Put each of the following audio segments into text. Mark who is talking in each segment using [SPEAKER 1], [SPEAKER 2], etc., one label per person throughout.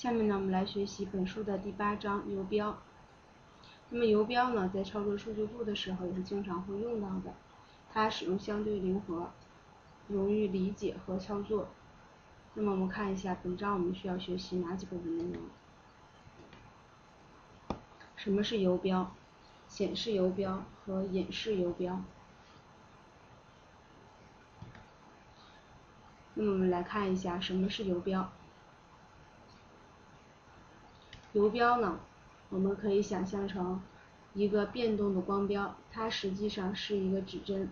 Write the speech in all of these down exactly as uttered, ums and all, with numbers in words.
[SPEAKER 1] 下面呢，我们来学习本书的第八章游标。那么游标呢，在操作数据库的时候也是经常会用到的，它使用相对灵活，容易理解和操作。那么我们看一下本章我们需要学习哪几部分内容？什么是游标？显示游标和隐示游标。那么我们来看一下什么是游标。游标呢，我们可以想象成一个变动的光标，它实际上是一个指针，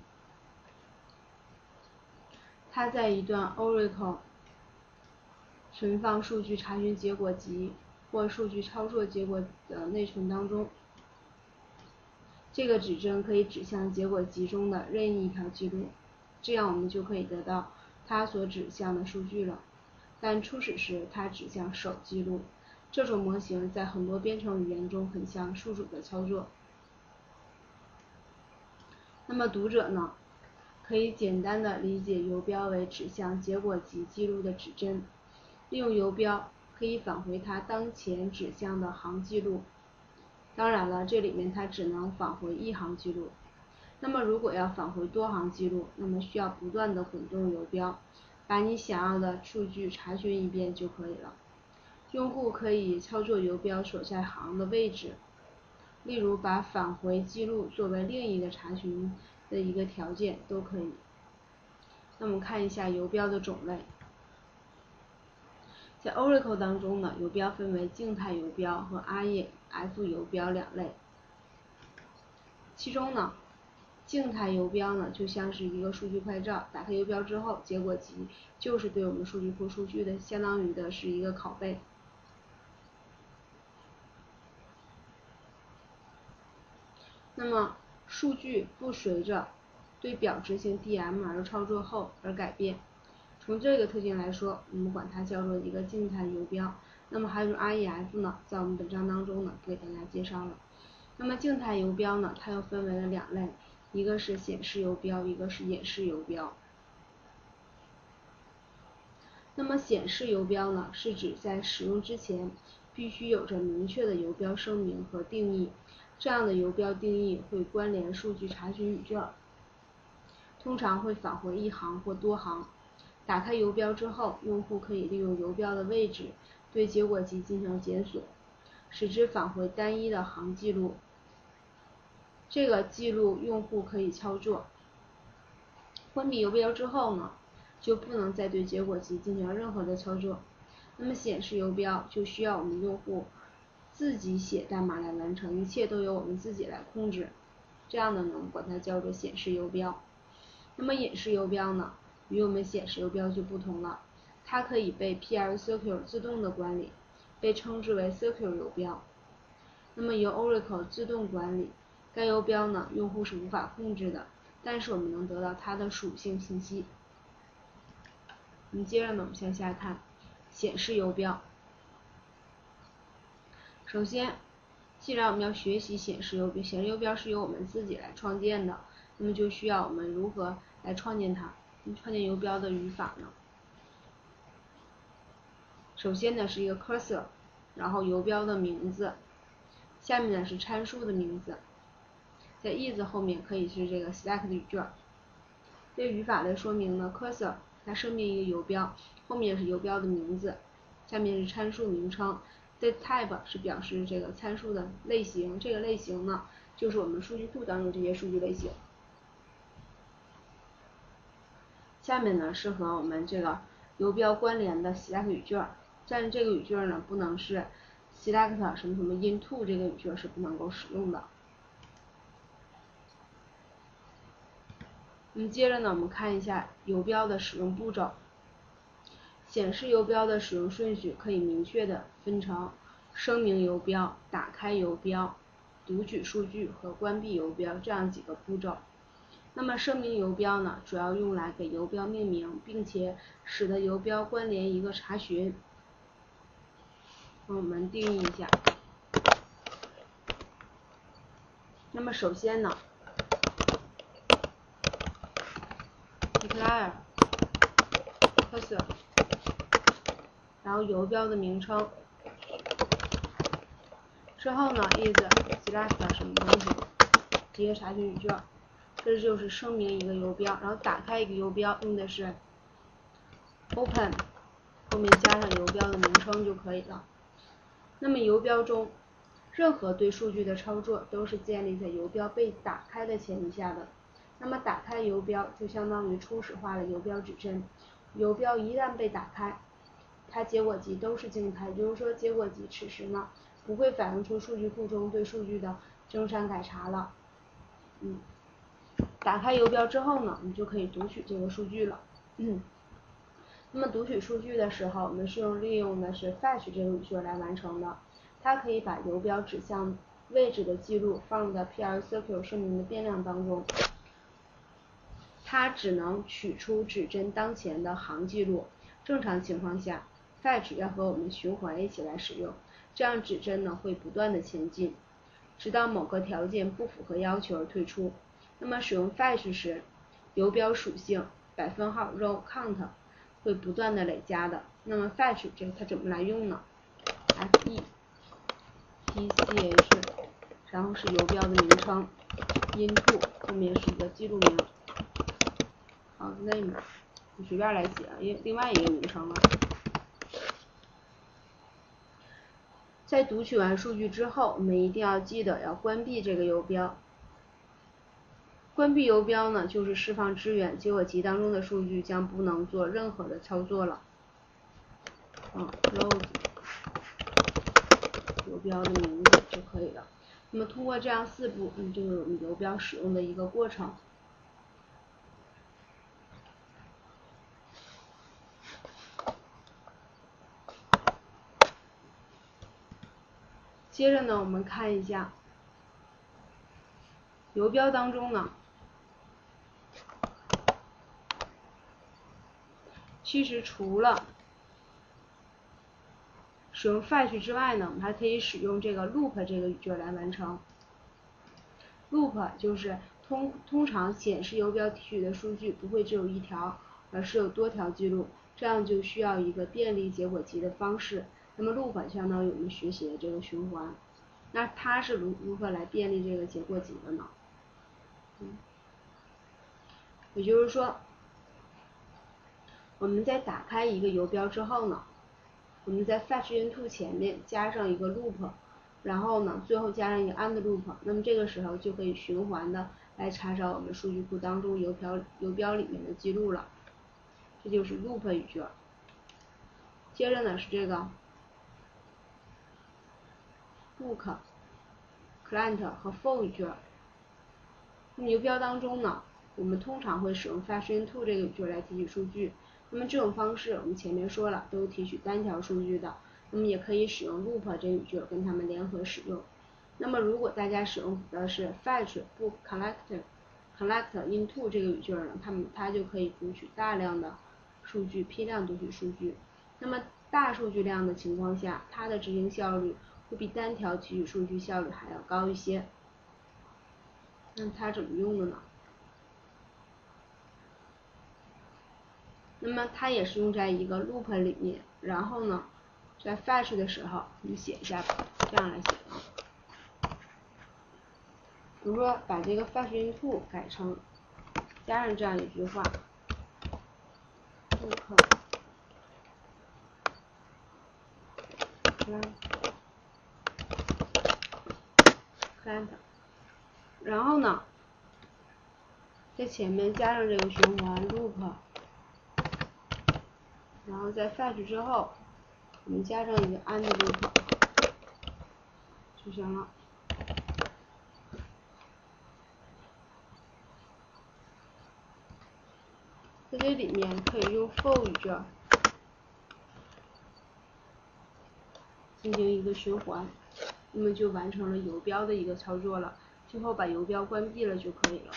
[SPEAKER 1] 它在一段 Oracle 存放数据查询结果集或数据操作结果的内存当中，这个指针可以指向结果集中的任意一条记录，这样我们就可以得到它所指向的数据了。但初始时它指向首记录，这种模型在很多编程语言中很像数组的操作。那么读者呢，可以简单的理解游标为指向结果集记录的指针，利用游标可以返回它当前指向的行记录。当然了，这里面它只能返回一行记录。那么如果要返回多行记录，那么需要不断的滚动游标，把你想要的数据查询一遍就可以了。用户可以操作游标所在行的位置，例如把返回记录作为另一个查询的一个条件都可以。那我们看一下游标的种类。在 Oracle 当中呢，游标分为静态游标和 R E F 游标两类。其中呢，静态游标呢就像是一个数据快照，打开游标之后，结果集就是对我们数据库数据的相当于的是一个拷贝。那么数据不随着对表执行 D M R 操作后而改变，从这个特性来说，我们管它叫做一个静态游标。那么还有 R E F 呢，在我们本章当中呢给大家介绍了。那么静态游标呢，它又分为了两类，一个是显示游标，一个是隐示游标。那么显示游标呢，是指在使用之前必须有着明确的游标声明和定义，这样的游标定义会关联数据查询语卷，通常会返回一行或多行。打开游标之后，用户可以利用游标的位置对结果集进行检索，使之返回单一的行记录。这个记录用户可以操作。关闭游标之后呢，就不能再对结果集进行任何的操作。那么显示游标就需要我们用户自己写代码来完成，一切都由我们自己来控制。这样的呢，我们管它叫做显示游标。那么隐示游标呢，与我们显示游标就不同了，它可以被 P L Circle 自动的管理，被称之为 Circle 游标。那么由 Oracle 自动管理，该游标呢，用户是无法控制的，但是我们能得到它的属性信息。我们接着呢，我们向下看显示游标。首先，既然我们要学习显示游标，显示游标是由我们自己来创建的，那么就需要我们如何来创建它？创建游标的语法呢？首先呢是一个 cursor， 然后游标的名字，下面呢是参数的名字，在 is 后面可以是这个 select 语卷。这个语法的说明呢 ，cursor 它声明一个游标，后面是游标的名字，下面是参数名称。这 type 是表示这个参数的类型，这个类型呢就是我们数据库当中这些数据类型。下面呢是和我们这个游标关联的 select 语卷，但是这个语卷呢不能是 select 什么什么 into 这个语卷是不能够使用的。那么接着呢，我们看一下游标的使用步骤。显示游标的使用顺序可以明确的分成声明游标、打开游标、读取数据和关闭游标这样几个步骤。那么声明游标呢，主要用来给游标命名，并且使得游标关联一个查询。那我们定义一下。那么首先呢 declare cursor， 然后游标的名称之后呢 is select 什么东西，直接查询语句，这就是声明一个游标，然后打开一个游标用的是 open， 后面加上游标的名称就可以了。那么游标中任何对数据的操作都是建立在游标被打开的前提下的。那么打开游标就相当于初始化了游标指针，游标一旦被打开，它结果集都是静态，也就是说结果集此时呢不会反映出数据库中对数据的增删改查了。嗯，打开游标之后呢，你就可以读取这个数据了。嗯，那么读取数据的时候，我们是用利用的是 fetch 这个语句来完成的。它可以把游标指向位置的记录放在 P L C Q 声明的变量当中。它只能取出指针当前的行记录。正常情况下 ，fetch 要和我们循环一起来使用，这样指针呢会不断的前进，直到某个条件不符合要求而退出。那么使用 fetch 时，游标属性百分号 row count 会不断的累加的。那么 fetch 这它怎么来用呢 ？f e t c h， 然后是游标的名称 ，into 后面是一个记录名。好 ，name 你随便来写，因另外一个名称了。在读取完数据之后，我们一定要记得要关闭这个游标。关闭游标呢，就是释放支援，结果集当中的数据将不能做任何的操作了。嗯 ，close 游标的名字就可以了。那么通过这样四步，嗯，就是我们游标使用的一个过程。接着呢，我们看一下游标当中呢，其实除了使用 fetch 之外呢，我们还可以使用这个 loop 这个语句来完成。loop 就是通通常显示游标提取的数据不会只有一条，而是有多条记录，这样就需要一个便利结果集的方式。那么 loop 相当于我们学习的这个循环，那它是如如何来便利这个结果集的呢？嗯，也就是说，我们在打开一个游标之后呢，我们在 fetch into 前面加上一个 loop， 然后呢，最后加上一个 and loop， 那么这个时候就可以循环的来查找我们数据库当中游标游标里面的记录了。这就是 loop 语句。接着呢是这个 book、client 和 for 语句。那么游标当中呢，我们通常会使用 fetch into 这个语句来提取数据。那么这种方式我们前面说了，都提取单条数据的。那么也可以使用 loop 这个语句跟它们联合使用。那么如果大家使用的是 fetch book collect collect into 这个语句呢，它们它就可以读取大量的数据，批量读取数据。那么大数据量的情况下，它的执行效率会比单条提取数据效率还要高一些。那它怎么用的呢？那么它也是用在一个 loop 里面，然后呢，在 fetch 的时候，你写一下吧，这样来写的。比如说把这个 fetch into 改成加上这样一句话 ，book client， 然后呢，在前面加上这个循环 loop， 然后在 fetch 之后，我们加上一个 and loop 就行了。在这里面可以用 for 语句进行一个循环，那么就完成了游标的一个操作了。最后把游标关闭了就可以了。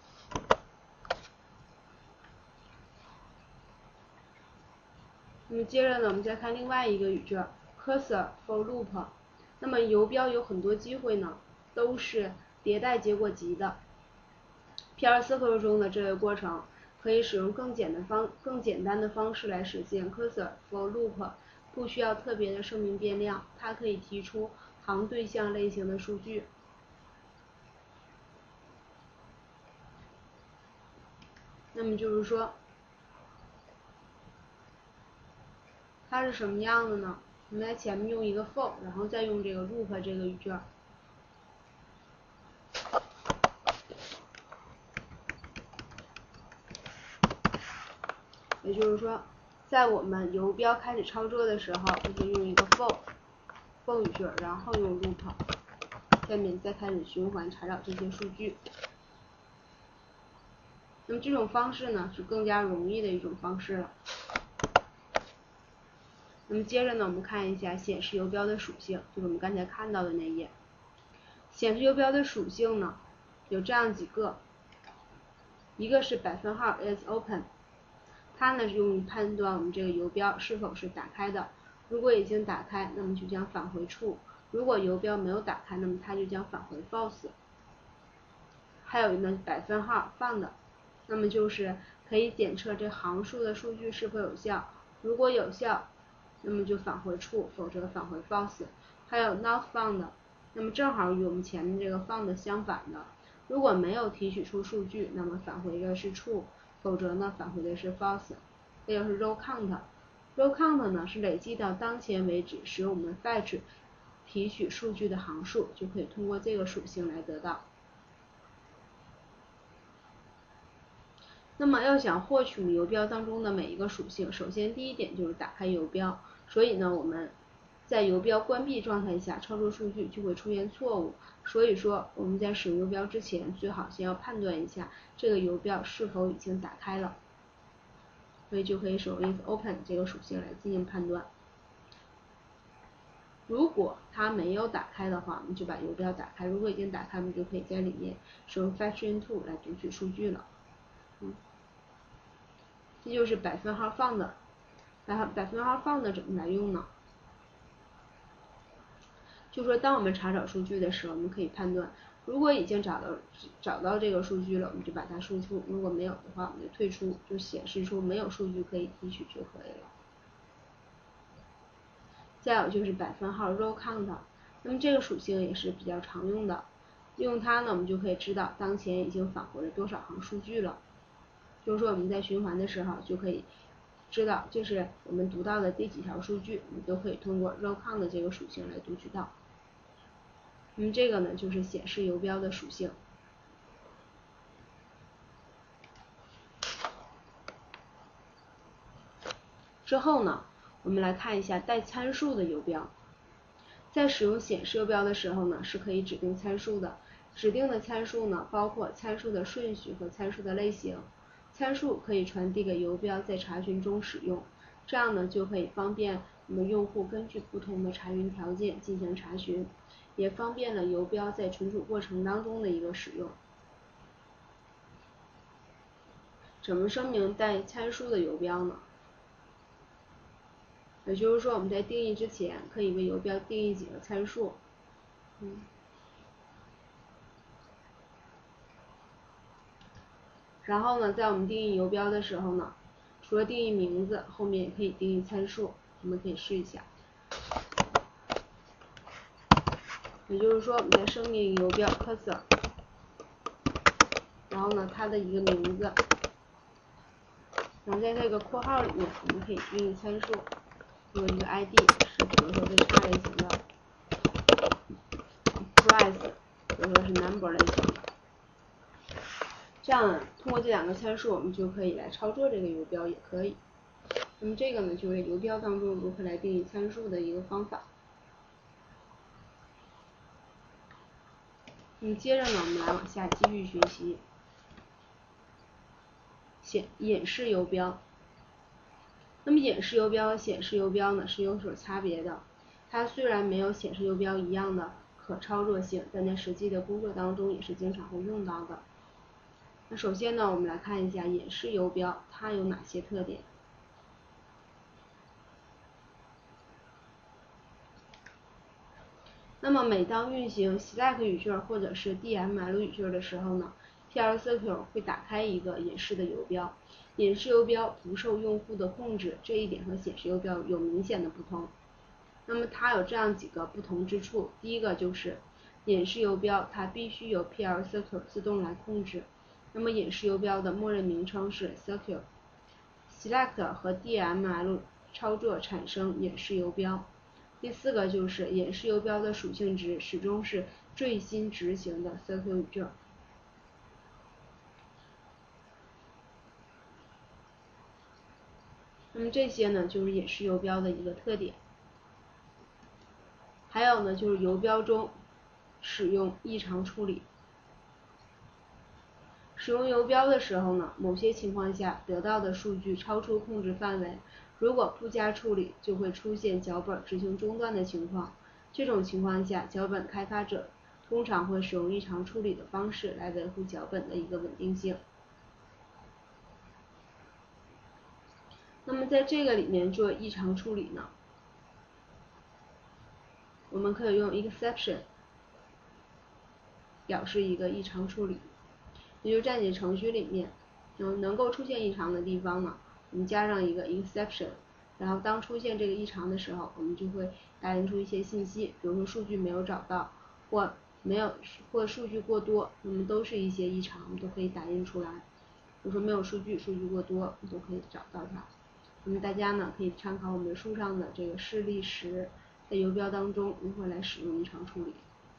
[SPEAKER 1] 那么接着呢，我们再看另外一个语句 cursor for loop。那么游标有很多机会呢，都是迭代结果集的。P L C Q 中的这个过程可以使用更简单方更简单的方式来实现 cursor for loop， 不需要特别的声明变量，它可以提出行对象类型的数据。那么就是说，它是什么样的呢？我们在前面用一个 for， 然后再用这个 loop 这个语句。也就是说，在我们游标开始操作的时候，就用一个 for for 语句，然后用 loop， 下面再开始循环查找这些数据。那么这种方式呢，是更加容易的一种方式了。那么接着呢，我们看一下显示游标的属性，就是我们刚才看到的那页。显示游标的属性呢，有这样几个，一个是百分号 is open， 它呢是用于判断我们这个游标是否是打开的。如果已经打开，那么就将返回 true； 如果游标没有打开，那么它就将返回 false。还有呢，百分号 found， 那么就是可以检测这行数的数据是否有效，如果有效，那么就返回 true， 否则返回 false。还有 not found， 那么正好与我们前面这个 found 相反的，如果没有提取出数据，那么返回的是 true， 否则呢返回的是 false。这就是 row count。row count 呢是累计到当前为止使我们 fetch 提取数据的行数，就可以通过这个属性来得到。那么要想获取游标当中的每一个属性，首先第一点就是打开游标，所以呢我们在游标关闭状态下操作数据就会出现错误，所以说我们在使用游标之前，最好先要判断一下这个游标是否已经打开了，所以就可以使用 is open 这个属性来进行判断。如果它没有打开的话，我们就把游标打开；如果已经打开，我们就可以在里面使用 fetch into 来读取数据了。嗯，这就是百分号 found。然后百分号 found 怎么来用呢？就说当我们查找数据的时候，我们可以判断，如果已经找到找到这个数据了，我们就把它输出；如果没有的话，我们就退出，就显示出没有数据可以提取就可以了。再有就是百分号 row count， 那么这个属性也是比较常用的，用它呢，我们就可以知道当前已经返回了多少行数据了。就是说我们在循环的时候就可以知道，就是我们读到的第几条数据，我们都可以通过 row count 这个属性来读取到。那么这个呢，就是显示游标的属性。之后呢，我们来看一下带参数的游标。在使用显示游标的时候呢，是可以指定参数的。指定的参数呢，包括参数的顺序和参数的类型。参数可以传递给游标在查询中使用，这样呢就可以方便我们用户根据不同的查询条件进行查询，也方便了游标在存储过程当中的一个使用。怎么声明带参数的游标呢？也就是说我们在定义之前可以为游标定义几个参数。嗯，然后呢，在我们定义游标的时候呢，除了定义名字，后面也可以定义参数，我们可以试一下。也就是说我们在声明游标 cursor， 然后呢它的一个名字，然后在这个括号里面我们可以定义参数，有一个 I D 是比如说是叉类型的 ，price 比如说是 number 类型的。这样通过这两个参数，我们就可以来操作这个游标，也可以。那么这个呢，就是游标当中如何来定义参数的一个方法。那么接着呢，我们来往下继续学习显隐式游标。那么隐式游标和显示游标呢是有所差别的。它虽然没有显示游标一样的可操作性，但在实际的工作当中也是经常会用到的。那首先呢，我们来看一下隐式游标它有哪些特点。那么每当运行 select 语句或者是 D M L 语句的时候呢， T L C Q 会打开一个隐式的游标。隐式游标不受用户的控制，这一点和显示游标有明显的不同。 那么它有这样几个不同之处，第一个就是隐式游标它必须由 P L Circular 自动来控制，那么隐式游标的默认名称是 Circular。Select 和 D M L 操作产生隐式游标。第四个就是隐式游标的属性值始终是最新执行的 Circular 语句。那么这些呢就是隐式游标的一个特点。还有呢就是游标中使用异常处理。使用游标的时候呢，某些情况下得到的数据超出控制范围，如果不加处理，就会出现脚本执行中断的情况。这种情况下，脚本开发者通常会使用异常处理的方式来维护脚本的一个稳定性。那么在这个里面做异常处理呢，我们可以用 exception 表示一个异常处理，也就是在你的程序里面能能够出现异常的地方呢，我们加上一个 exception， 然后当出现这个异常的时候，我们就会打印出一些信息，比如说数据没有找到，或没有或数据过多，那么都是一些异常，我们都可以打印出来。比如说没有数据，数据过多，我们都可以找到它。那么大家呢可以参考我们书上的这个示例十，在游标当中如何来使用异常处理。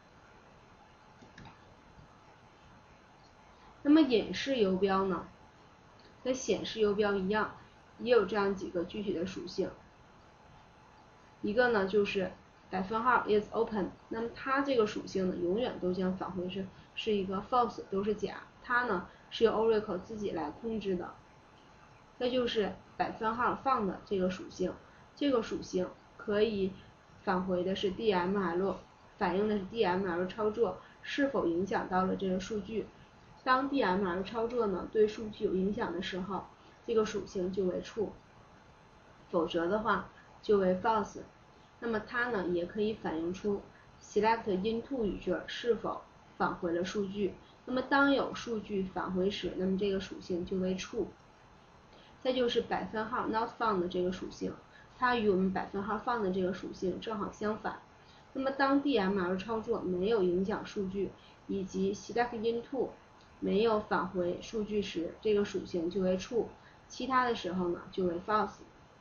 [SPEAKER 1] 那么隐式游标呢，跟显示游标一样，也有这样几个具体的属性。一个呢就是百分号 is open， 那么它这个属性呢永远都将返回是是一个 false， 都是假，它呢是由 Oracle 自己来控制的。再就是百分号放的这个属性，这个属性可以返回的是 D M L， 反映的是 D M L 操作是否影响到了这个数据。当 D M L 操作呢对数据有影响的时候，这个属性就为 true， 否则的话就为 false。那么它呢也可以反映出 select into 语句是否返回了数据。那么当有数据返回时，那么这个属性就为 true。再就是百分号 not found 的这个属性，它与我们百分号放的这个属性正好相反。那么当 D M L 操作没有影响数据，以及 select into 没有返回数据时，这个属性就为 true， 其他的时候呢就为 false。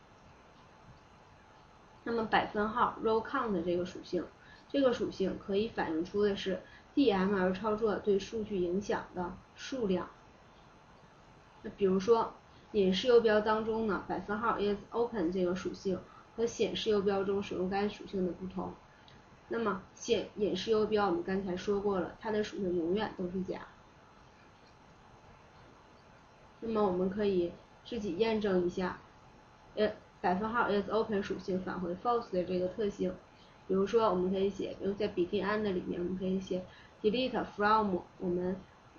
[SPEAKER 1] 那么百分号 row count 的这个属性，这个属性可以反映出的是 D M L 操作对数据影响的数量。那比如说隐式游标当中呢，百分号 is open 这个属性和显示游标中使用该属性的不同。那么显隐式游标我们刚才说过了，它的属性永远都是假。那么我们可以自己验证一下，呃，百分号 is open 属性返回 false 的这个特性。比如说我们可以写，比如在 begin and 里面，我们可以写 delete from 我们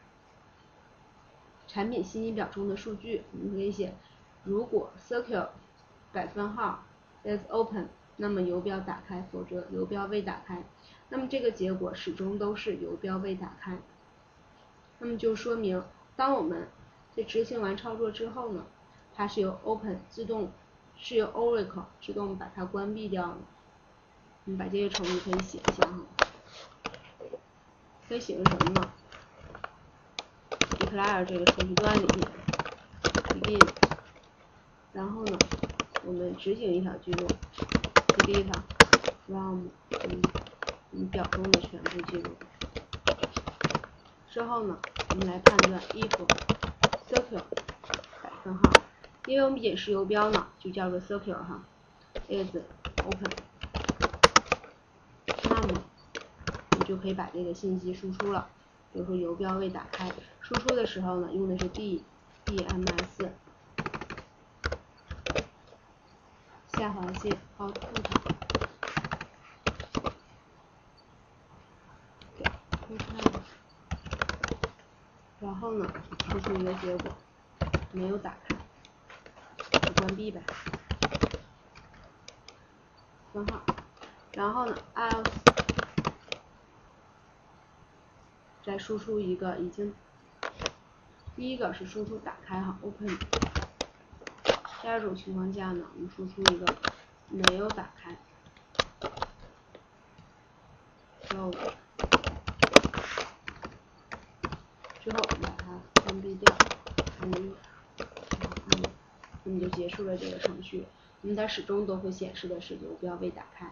[SPEAKER 1] 产品信息表中的数据，我们可以写，如果 circle 百分号 is open， 那么游标打开，否则游标未打开。那么这个结果始终都是游标未打开。那么就说明，当我们在执行完操作之后呢，它是由 open 自动是由 Oracle 自动把它关闭掉了。我们把这些程序可以写一下哈，可以写个什么呢？declare 这个程序端里面 begin， 然后呢，我们执行一条记录 delete from 嗯我们表中的全部记录。之后呢，我们来判断 if circle 百分号，因为我们隐式游标呢就叫做 circle 哈 is open， 那么你就可以把这个信息输出了。比如说游标未打开，输出的时候呢用的是 D D M S 下划线 output， 然后呢输出一个结果没有打开，就关闭呗，分号。然后呢 else 再输出一个已经，第一个是输出打开哈 open， 第二种情况下呢，我们输出一个没有打开。 束了这个程序，那么它始终都会显示的是游标未打开。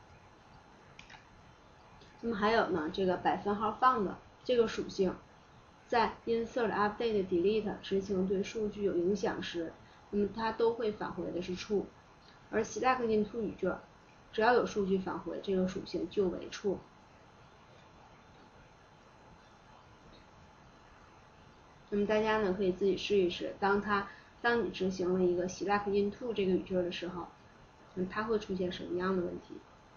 [SPEAKER 1] 那么还有呢，这个百分号放的这个属性，在 insert update delete 执行对数据有影响时，那么它都会返回的是 true， 而 select into 语句只要有数据返回，这个属性就为 true。那么大家呢可以自己试一试，当它当你执行了一个 select into 这个语句的时候，嗯，它会出现什么样的问题？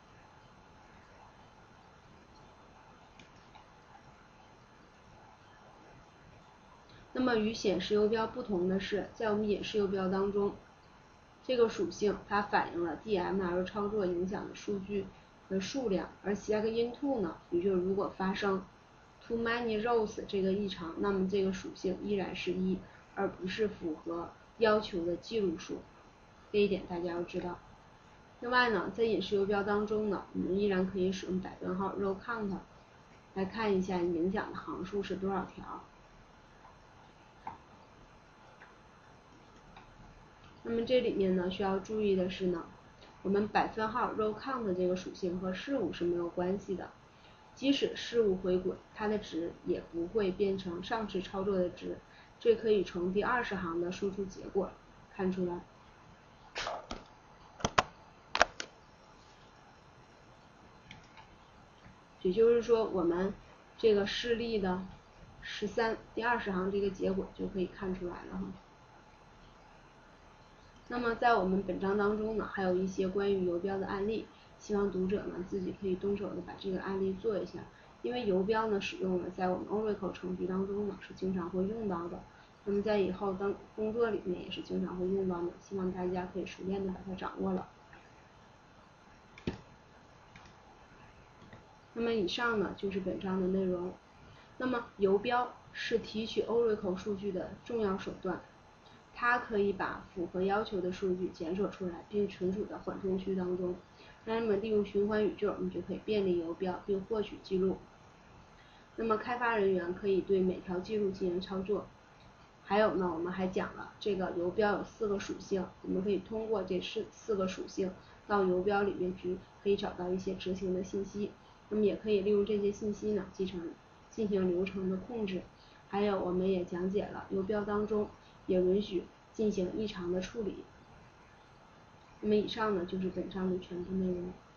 [SPEAKER 1] 那么与显示游标不同的是，在我们演示游标当中，这个属性它反映了 D M L 操作影响的数据的数量，而 select into 呢，也就是如果发生 too many rows 这个异常，那么这个属性依然是一，而不是符合要求的记录数，这一点大家要知道。另外呢，在演示游标当中呢，我们依然可以使用百分号 row count 来看一下你影响的行数是多少条。那么这里面呢，需要注意的是呢，我们百分号 row count 这个属性和事物是没有关系的，即使事物回滚，它的值也不会变成上次操作的值，这可以从第二十行的输出结果看出来。也就是说，我们这个示例的十三第二十行这个结果就可以看出来了哈。那么在我们本章当中呢，还有一些关于游标的案例，希望读者呢自己可以动手的把这个案例做一下，因为游标呢使用了在我们 Oracle 程序当中呢是经常会用到的，那么在以后当工作里面也是经常会用到的，希望大家可以熟练的把它掌握了。那么以上呢就是本章的内容。那么游标是提取 Oracle 数据的重要手段，它可以把符合要求的数据检索出来，并存储到缓冲区当中。那么利用循环语句，我们就可以便利游标并获取记录。那么开发人员可以对每条记录进行操作。还有呢，我们还讲了这个游标有四个属性，我们可以通过这四四个属性到游标里面去，可以找到一些执行的信息。那么也可以利用这些信息呢，进行进行流程的控制。还有我们也讲解了游标当中也允许进行异常的处理。那么以上呢就是本章的全部内容。